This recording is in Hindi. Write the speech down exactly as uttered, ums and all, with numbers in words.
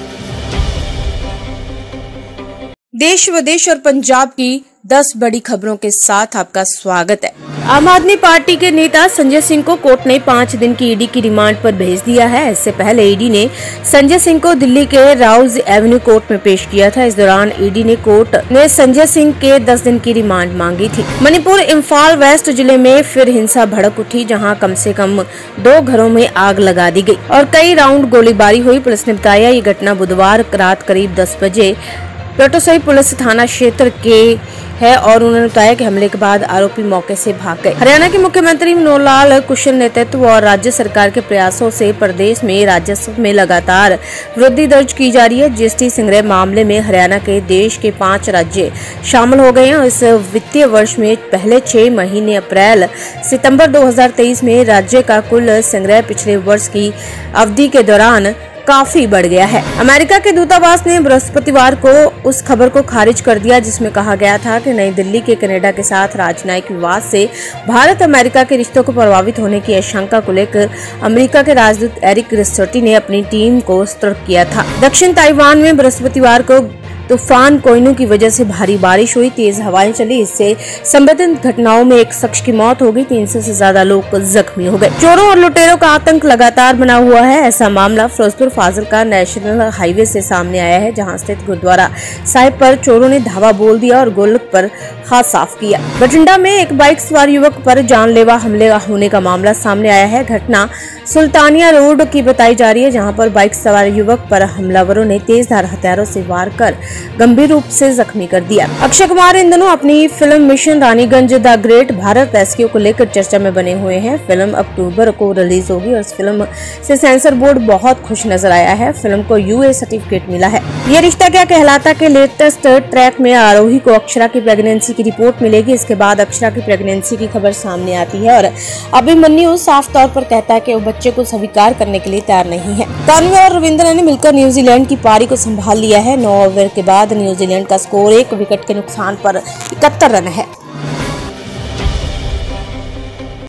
देश विदेश और पंजाब की दस बड़ी खबरों के साथ आपका स्वागत है। आम आदमी पार्टी के नेता संजय सिंह को कोर्ट ने पाँच दिन की ईडी की रिमांड पर भेज दिया है। इससे पहले ईडी ने संजय सिंह को दिल्ली के राउज एवेन्यू कोर्ट में पेश किया था। इस दौरान ईडी ने कोर्ट ने संजय सिंह के दस दिन की रिमांड मांगी थी। मणिपुर इम्फाल वेस्ट जिले में फिर हिंसा भड़क उठी, जहां कम से कम दो घरों में आग लगा दी गई और कई राउंड गोलीबारी हुई। पुलिस ने बताया ये घटना बुधवार रात करीब दस बजे पेटोसई पुलिस थाना क्षेत्र के है और उन्होंने बताया कि हमले के बाद आरोपी मौके से भाग गए। हरियाणा के मुख्यमंत्री मनोहर लाल कुशल नेतृत्व और राज्य सरकार के प्रयासों से प्रदेश में राजस्व में लगातार वृद्धि दर्ज की जा रही है। जीएसटी संग्रह मामले में हरियाणा के देश के पांच राज्य शामिल हो गए हैं। इस वित्तीय वर्ष में पहले छह महीने अप्रैल सितंबर दो हजार तेईस में राज्य का कुल संग्रह पिछले वर्ष की अवधि के दौरान काफी बढ़ गया है। अमेरिका के दूतावास ने बृहस्पतिवार को उस खबर को खारिज कर दिया जिसमें कहा गया था कि नई दिल्ली के कनाडा के साथ राजनयिक विवाद से भारत अमेरिका के रिश्तों को प्रभावित होने की आशंका को लेकर अमेरिका के राजदूत एरिक रिस्टोटी ने अपनी टीम को सतर्क किया था। दक्षिण ताइवान में बृहस्पतिवार को तूफान कोइनू की वजह से भारी बारिश हुई, तेज हवाएं चली। इससे संबंधित घटनाओं में एक शख्स की मौत हो गई, तीन सौ से ज्यादा लोग जख्मी हो गए। चोरों और लुटेरों का आतंक लगातार बना हुआ है। ऐसा मामला फिरोजपुर फाजिलका नेशनल हाईवे से सामने आया है, जहां स्थित गुरुद्वारा साहिब पर चोरों ने धावा बोल दिया और गोलक पर हाथ साफ किया। बठिंडा में एक बाइक सवार युवक पर जानलेवा हमले होने का मामला सामने आया है। घटना सुल्तानिया रोड की बताई जा रही है, जहां पर बाइक सवार युवक पर हमलावरों ने तेजधार हथियारों से वार कर गंभीर रूप से जख्मी कर दिया। अक्षय कुमार इन दिनों अपनी film mission Raniganj the great Bharat rescue को लेकर चर्चा में बने हुए हैं। फिल्म अक्टूबर को रिलीज होगी और इस फिल्म से सेंसर बोर्ड बहुत खुश नजर आया है। फिल्म को यूए सर्टिफिकेट मिला है। ये रिश्ता क्या कहलाता के लेटेस्ट ट्रैक में आरोही को अक्षरा की प्रेगनेंसी की रिपोर्ट मिलेगी। इसके बाद अक्षरा की प्रेगनेंसी की खबर सामने आती है और अभिमन्यु साफ तौर पर कहता है कि वो बच्चे को स्वीकार करने के लिए तैयार नहीं है। तानवी और रविंद्र ने मिलकर न्यूजीलैंड की पारी को संभाल लिया है। नौ ओवर के बाद न्यूजीलैंड का स्कोर एक विकेट के नुकसान पर इकहत्तर रन है।